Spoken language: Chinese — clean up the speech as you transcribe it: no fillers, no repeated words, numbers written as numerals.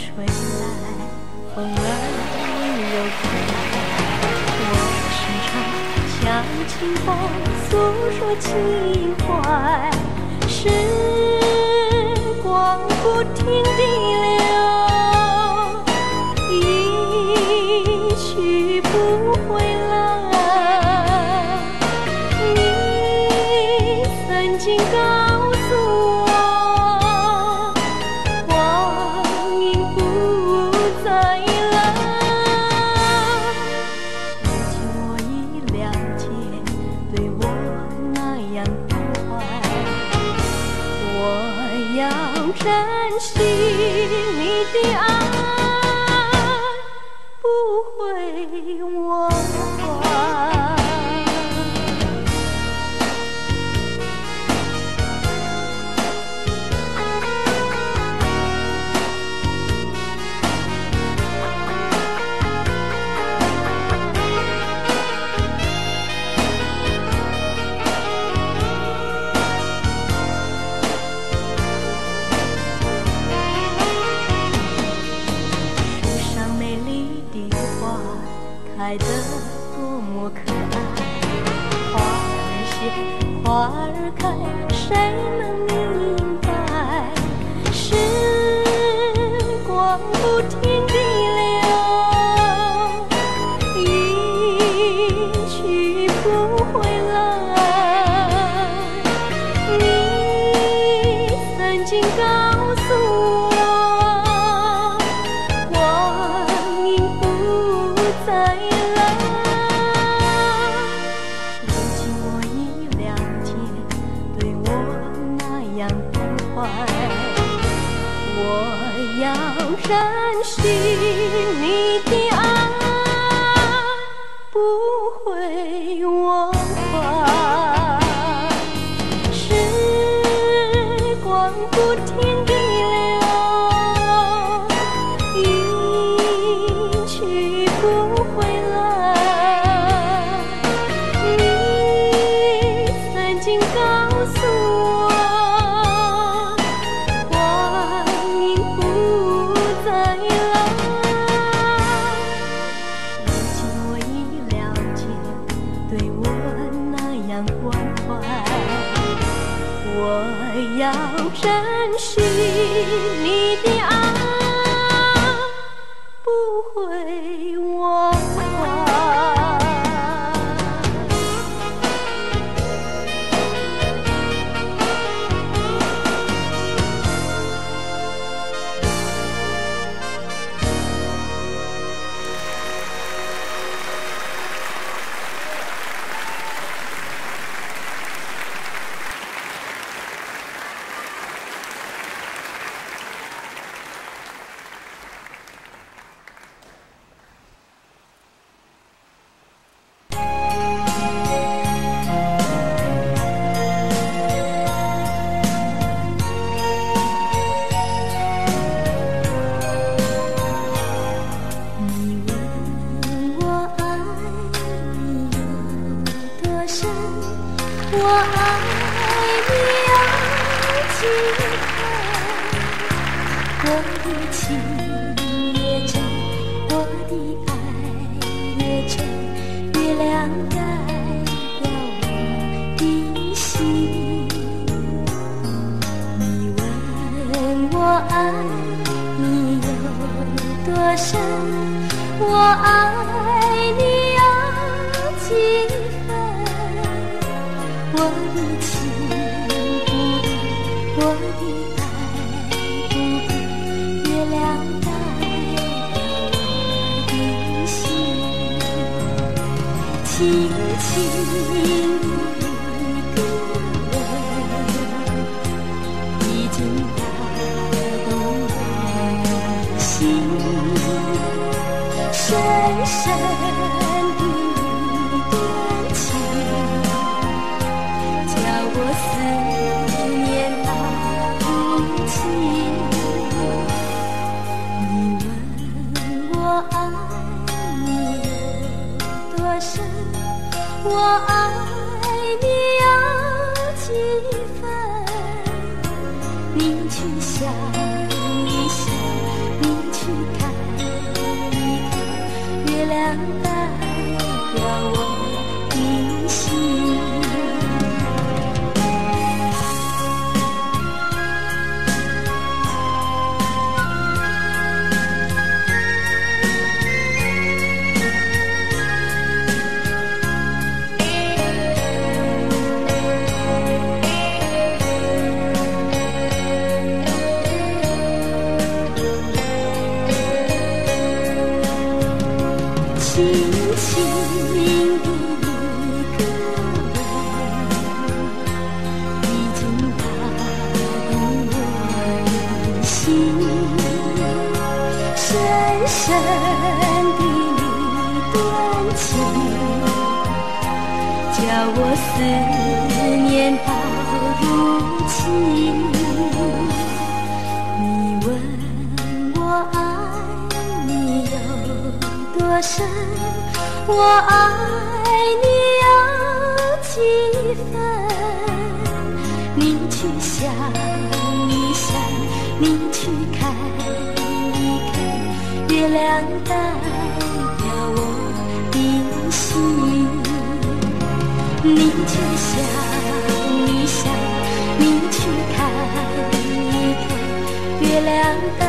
吹来，风儿温柔可爱。我时常向清风诉说情怀，时光不停地流，一去不回来。你曾经告诉我，光阴不再来。如今我已了解，对我那样关怀，我要珍惜你的爱，不会忘怀。树上美丽的花开得多么可爱，花儿谢，花儿开，谁能明白？时光不停地流，一去不回来。你曾经告诉我，光阴不再来。如今我已了解，对我那样关怀，我要珍惜你的爱，不会忘怀。时光不停地流，一去不回来。你曾经告诉我，光阴不再来。如今我已了解，对我那样关怀，我要珍惜你的爱，不会忘怀。你问我爱你有多深，我爱你有几分？我的情越真，我的爱越真，月亮代表我的心。你问我爱你有多深，我爱你有几分？我的情不变，我的爱不变，月亮代表我的心。轻轻的一个吻，已经打动我的心。深深的一段情，叫我思念到如今。你问我爱你有多深，我爱你有几分？你去想一想，你去我思念到如今。你问我爱你有多深，我爱你有几分？你去想一想，你去看一看，月亮代表我的心。你去想一想，你去看一看，月亮代